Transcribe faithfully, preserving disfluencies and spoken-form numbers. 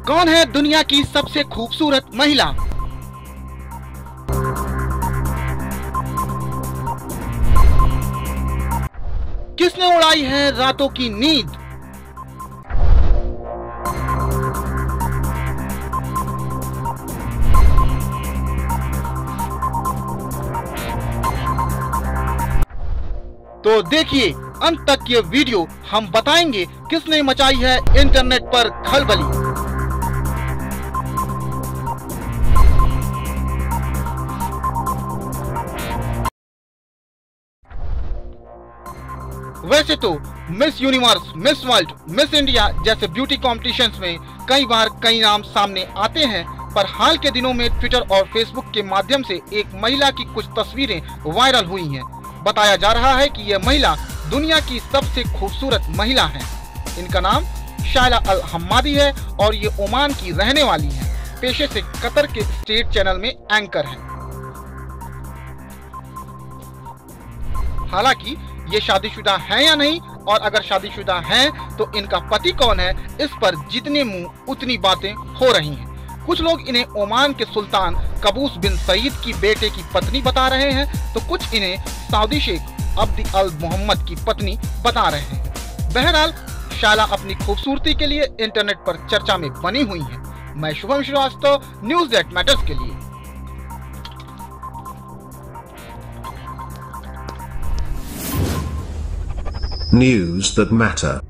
कौन है दुनिया की सबसे खूबसूरत महिला? किसने उड़ाई है रातों की नींद? तो देखिए अंत तक ये वीडियो, हम बताएंगे किसने मचाई है इंटरनेट पर खलबली। वैसे तो Miss Universe, Miss World, Miss India जैसे ब्यूटी कॉम्पिटिशन्स में कई बार कई नाम सामने आते हैं, पर हाल के दिनों में ट्विटर और फेसबुक के माध्यम से एक महिला की कुछ तस्वीरें वायरल हुई हैं। बताया जा रहा है कि यह महिला दुनिया की सबसे खूबसूरत महिला है। इनका नाम शाइमा अल-हम्मादी है और ये ओमान की रहने वाली है। पेशे से कतर के स्टेट चैनल में एंकर हैं। हालांकि ये शादीशुदा हैं या नहीं, और अगर शादीशुदा हैं तो इनका पति कौन है, इस पर जितने मुंह उतनी बातें हो रही हैं। कुछ लोग इन्हें ओमान के सुल्तान कबूस बिन सईद की बेटे की पत्नी बता रहे हैं, तो कुछ इन्हें सऊदी शेख अब्दुल मोहम्मद की पत्नी बता रहे हैं। बहरहाल शाइमा अपनी खूबसूरती के लिए इंटरनेट पर चर्चा में बनी हुई है। मैं Shubham Srivastava, news that matters के लिए। News that matter.